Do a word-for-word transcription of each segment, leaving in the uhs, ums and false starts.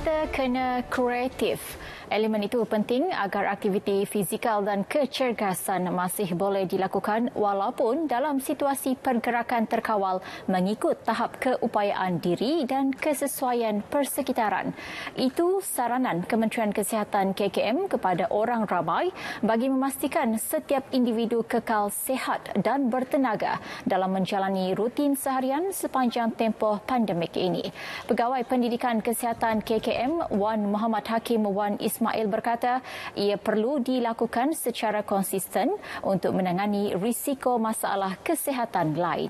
Kita kena kreatif. Elemen itu penting agar aktiviti fizikal dan kecergasan masih boleh dilakukan walaupun dalam situasi pergerakan terkawal mengikut tahap keupayaan diri dan kesesuaian persekitaran. Itu saranan Kementerian Kesihatan K K M kepada orang ramai bagi memastikan setiap individu kekal sihat dan bertenaga dalam menjalani rutin seharian sepanjang tempoh pandemik ini. Pegawai Pendidikan Kesihatan K K M Wan Muhammad Hakim Wan Ismail berkata ia perlu dilakukan secara konsisten untuk menangani risiko masalah kesihatan lain.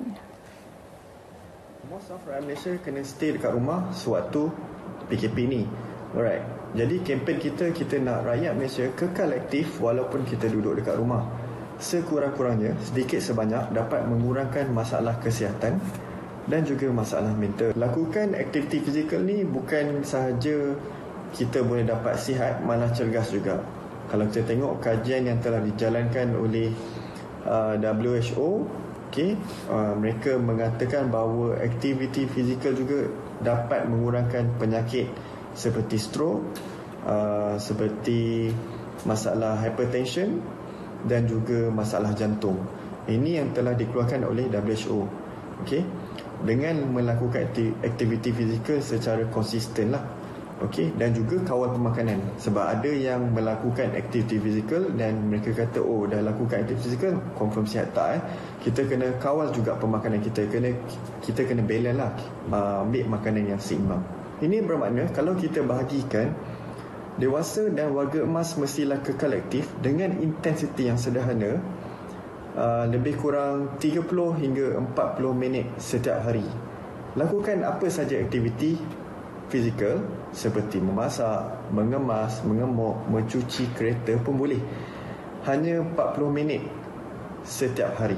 Most of rakyat Malaysia kena stay dekat rumah sewaktu P K P ni. Alright. Jadi kempen kita, kita nak rakyat Malaysia kekal aktif walaupun kita duduk dekat rumah. Sekurang-kurangnya, sedikit sebanyak dapat mengurangkan masalah kesihatan dan juga masalah mental. Lakukan aktiviti fizikal ni bukan sahaja kita boleh dapat sihat, malah cergas juga. Kalau kita tengok kajian yang telah dijalankan oleh uh, W H O, okay, uh, mereka mengatakan bahawa aktiviti fizikal juga dapat mengurangkan penyakit seperti stroke, uh, seperti masalah hypertension dan juga masalah jantung. Ini yang telah dikeluarkan oleh W H O. Okay, dengan melakukan aktiviti fizikal secara konsisten lah. Okey, dan juga kawal pemakanan. Sebab ada yang melakukan aktiviti fizikal dan mereka kata oh dah lakukan aktiviti fizikal confirm sihat tak eh. Kita kena kawal juga pemakanan kita. Kena kita kena balance lah, uh, ambil makanan yang seimbang. Ini bermakna kalau kita bahagikan dewasa dan warga emas mestilah kekal aktif dengan intensiti yang sederhana, uh, lebih kurang tiga puluh hingga empat puluh minit setiap hari. Lakukan apa saja aktiviti fizikal seperti memasak, mengemas, mengemuk, mencuci kereta pun boleh. Hanya empat puluh minit setiap hari.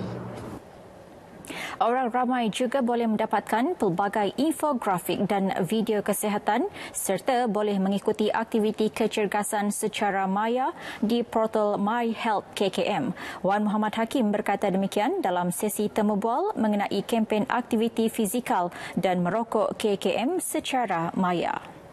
Orang ramai juga boleh mendapatkan pelbagai infografik dan video kesihatan serta boleh mengikuti aktiviti kecergasan secara maya di portal My Health K K M. Wan Muhammad Hakim berkata demikian dalam sesi temu bual mengenai kempen aktiviti fizikal dan merokok K K M secara maya.